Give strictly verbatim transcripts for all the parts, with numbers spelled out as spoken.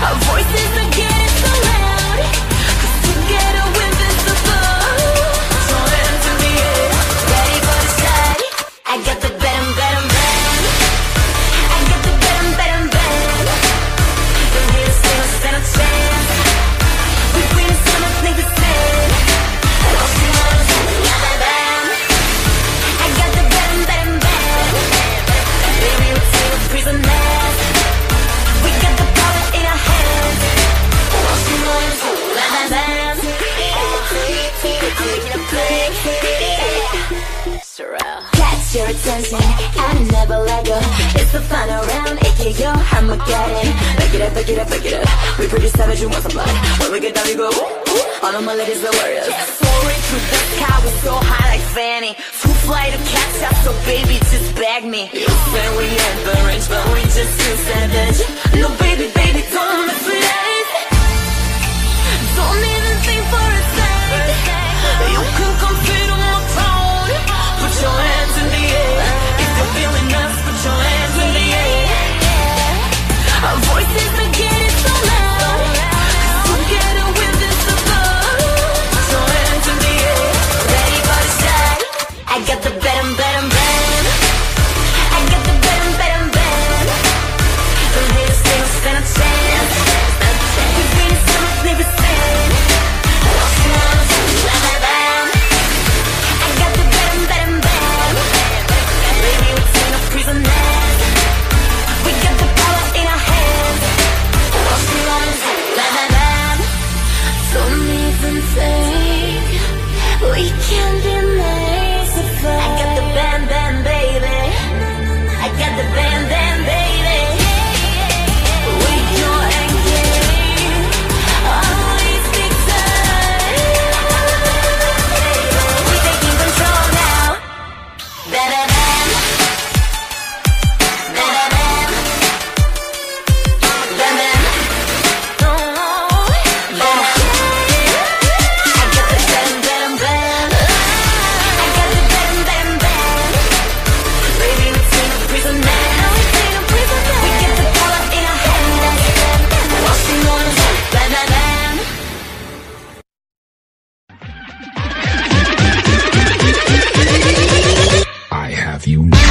Our voices are getting so loud, 'cause together we're invincible. Put your hands in the air, ready for the shot. I got the better, better, better. I got the better, better, better. Don't hear us, don't stand a chance. We bring so much niggas stand. Don't you wanna see me out of band? I got the better, better, better. Baby, we'll take a prisoners. We got the power in our hands. Don't you wanna see me out of band? I'm making a play. Sorrel. Catch your attention and never let go. It's the final round, aka your Armageddon. Back it up, back it up, back it up. We pretty savage, you want some blood. When we get down, we go ooh, ooh. All of my ladies are warriors. Soaring through the sky, we're so high like Fanny. Too fly to catch up, so baby, just bag me. You say we ain't the range, but we just too savage. No, baby, baby, don't mess with us. Don't even think for a second. You can compete on my throne. Put your hands in the air. If you're feeling us, put your hands in the air. Our voices are getting so loud, 'cause together we're invincible. Put your hands in the air, ready for the shot. I got the better, better, better. I got the better, better, better. Don't hate us, don't stand a chance. We bring so much niggas stand. Don't you wanna see me blah, blah, blah? I got the better, better, better. Baby, we're taking a prisoners. We got the power in our hands. Don't you wanna see me blah, blah, blah? Don't even think we can be made to fight. I got the band, band, baby. I got the band, band, baby. We go and game, always big time. We taking control now. Better than, better than, better than. No, better. I got the better, better, better. I got the better, better, better. Baby, we take a prisoner. We take a prisoner. We get the power in our hands. What you wanna do? Blah, blah, blah. I have you now.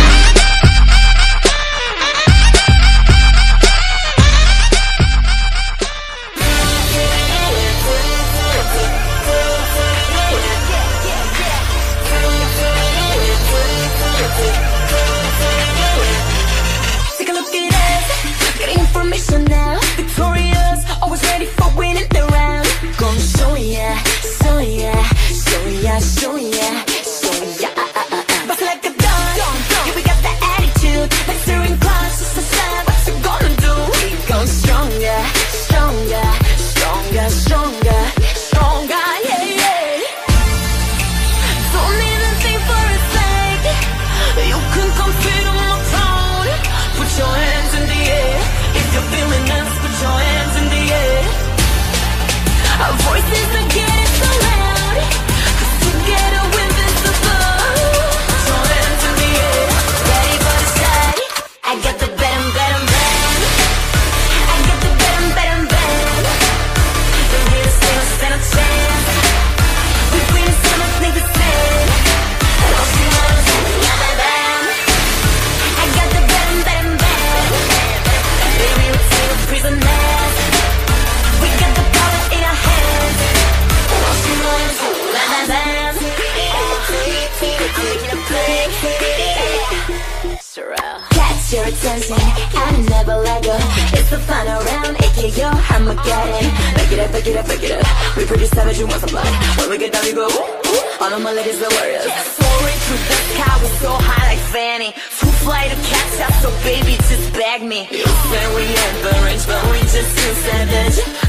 Take a look at us, getting information now. Victorious, always ready for winning the round. Gonna show ya, show ya, show ya, show ya, show ya. Bust like a gun, yeah, we got that attitude. Like steering class, just a sign. What you gonna do? We go stronger, stronger, stronger, stronger, stronger, yeah, yeah. Don't even think for a sec. You can compete on my throne. Put your hands in the air. If you're feeling us, put your hands in the air. Our voices are getting so loud, 'cause together we're invincible. Put your hands in the air, ready for the shot. I got the better, better, better. I got the better, better, better. Don't hear us, don't stand a chance. We bring so much niggas stand. Don't you wanna see me out of band? I got the better, better, better. Baby, we'll take a prisoners. We got the power in our hands. Don't you wanna see me blah, blah, blah? I'm making a play. Sorrel. Catch your attention and never let go. It's the final round, aka your Armageddon. Back it up, back it up, back it up. We pretty savage, you want some blood. When we get down, we go ooh, ooh. All of my ladies are warriors. Soaring through the sky, we're so high like Fanny. Too fly to catch up, so baby, just bag me. You say we ain't the range, but we just too savage.